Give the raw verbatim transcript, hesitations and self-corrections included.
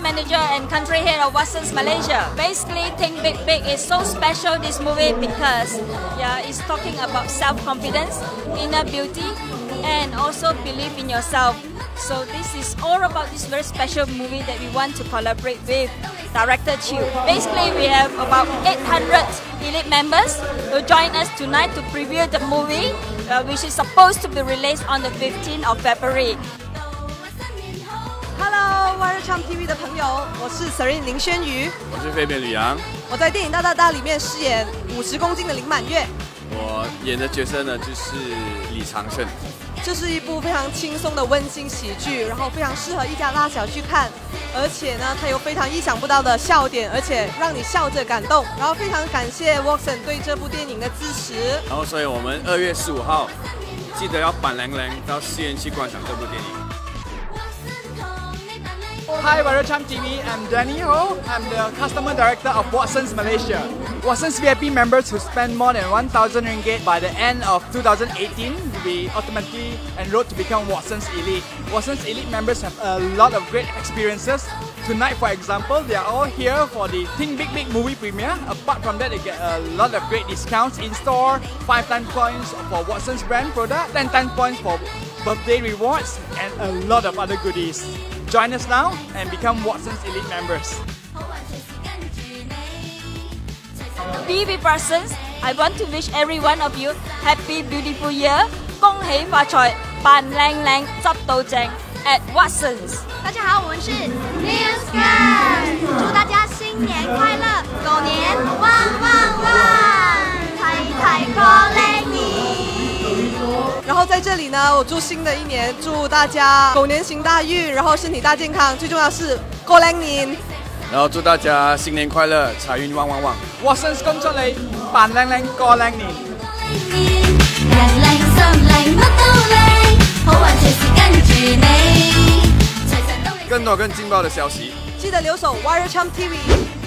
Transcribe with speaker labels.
Speaker 1: manager and country head of Watsons Malaysia. Basically, Think Big Big is so special, this movie, because yeah, it's talking about self-confidence, inner beauty, and also believe in yourself. So this is all about this very special movie that we want to collaborate with Director Chew. Basically, we have about eight hundred elite members who join us tonight to preview the movie, uh, which is supposed to be released on the fifteenth of February.
Speaker 2: Hello, Waterchamp T V 的朋友，我是 Serene 林轩瑜，
Speaker 3: 我是飞扁吕阳，
Speaker 2: 我在电影《大大大》里面饰演五十公斤的林满月。
Speaker 3: 我演的角色呢就是李长胜。
Speaker 2: 这是一部非常轻松的温馨喜剧，然后非常适合一家大小去看，而且呢，它有非常意想不到的笑点，而且让你笑着感动。然后非常感谢 Watson 对这部电影的支持。
Speaker 3: 然后，所以我们二月十五号记得要板蓝蓝到戏院去观赏这部电影。
Speaker 4: Hi, Waterchamp T V. I'm Danny Ho. I'm the Customer Director of Watsons Malaysia. Watsons V I P members who spend more than one thousand ringgit by the end of two thousand eighteen will be automatically enrolled to become Watsons Elite. Watsons Elite members have a lot of great experiences. Tonight, for example, they are all here for the Think Big Big movie premiere. Apart from that, they get a lot of great discounts in store, five times points for Watsons brand product, ten times points for birthday rewards, and a lot of other goodies. Join us now and become Watsons Elite members.
Speaker 1: V I P persons, I want to wish every one of you happy beautiful year. 恭喜發財，扮靚靚，執到正 at Watsons。
Speaker 5: 大家好，我们是 News Girl， 祝大家新年快乐，狗年旺旺旺，太太過靚年。
Speaker 2: 然后在这里呢，我祝新的一年，祝大家狗年行大运，然后身体大健康，最重要是過靚年。
Speaker 3: 然後祝大家新年快樂，財運旺旺旺。
Speaker 4: Watsons 恭祝你扮靚靚過靚年。
Speaker 5: 靚靚心靚乜都靚，好運隨時跟住你。
Speaker 3: 更多更勁爆的消息，
Speaker 2: 記得留守 Waterchamp T V。